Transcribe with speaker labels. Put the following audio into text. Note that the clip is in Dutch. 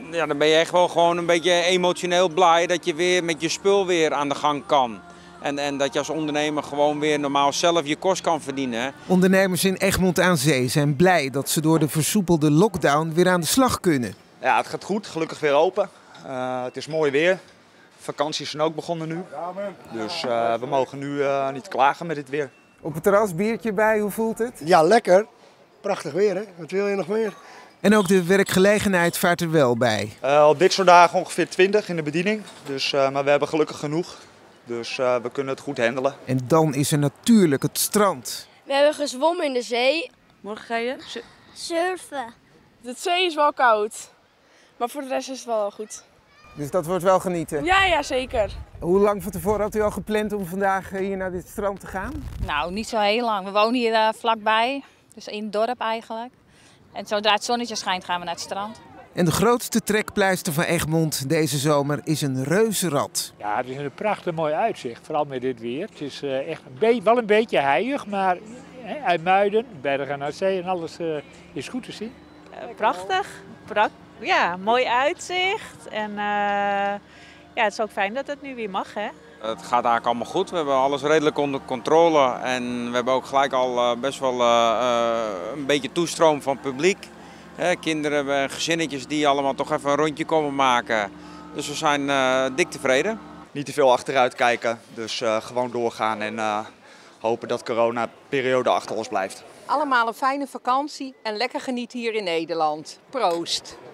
Speaker 1: Ja, dan ben je echt wel gewoon een beetje emotioneel blij dat je weer met je spul weer aan de gang kan. En dat je als ondernemer gewoon weer normaal zelf je kost kan verdienen.
Speaker 2: Ondernemers in Egmond aan Zee zijn blij dat ze door de versoepelde lockdown weer aan de slag kunnen.
Speaker 3: Ja, het gaat goed. Gelukkig weer open. Het is mooi weer. Vakanties zijn ook begonnen nu. Dus we mogen nu niet klagen met dit weer.
Speaker 2: Op het terras, biertje bij, hoe voelt het?
Speaker 4: Ja, lekker. Prachtig weer, hè? Wat wil je nog meer?
Speaker 2: En ook de werkgelegenheid vaart er wel bij.
Speaker 3: Op dit soort dagen ongeveer 20 in de bediening. Dus, maar we hebben gelukkig genoeg. Dus we kunnen het goed handelen.
Speaker 2: En dan is er natuurlijk het strand.
Speaker 5: We hebben gezwommen in de zee.
Speaker 6: Morgen ga je?
Speaker 5: Surfen.
Speaker 6: De zee is wel koud. Maar voor de rest is het wel goed.
Speaker 2: Dus dat wordt wel genieten.
Speaker 6: Ja, zeker.
Speaker 2: Hoe lang van tevoren had u al gepland om vandaag hier naar dit strand te gaan?
Speaker 7: Nou, niet zo heel lang. We wonen hier vlakbij, dus in het dorp eigenlijk. En zodra het zonnetje schijnt gaan we naar het strand.
Speaker 2: En de grootste trekpleister van Egmond deze zomer is een reuzenrad.
Speaker 8: Ja, het is een prachtig mooi uitzicht, vooral met dit weer. Het is echt wel een beetje heilig, maar uit Muiden, Bergen aan Zee en alles is goed te zien.
Speaker 9: Prachtig, ja, mooi uitzicht en ja, het is ook fijn dat het nu weer mag, hè?
Speaker 1: Het gaat eigenlijk allemaal goed. We hebben alles redelijk onder controle. En we hebben ook gelijk al best wel een beetje toestroom van publiek. Kinderen en gezinnetjes die allemaal toch even een rondje komen maken. Dus we zijn dik tevreden.
Speaker 3: Niet te veel achteruit kijken. Dus gewoon doorgaan en hopen dat corona-periode achter ons blijft.
Speaker 10: Allemaal een fijne vakantie en lekker genieten hier in Nederland. Proost!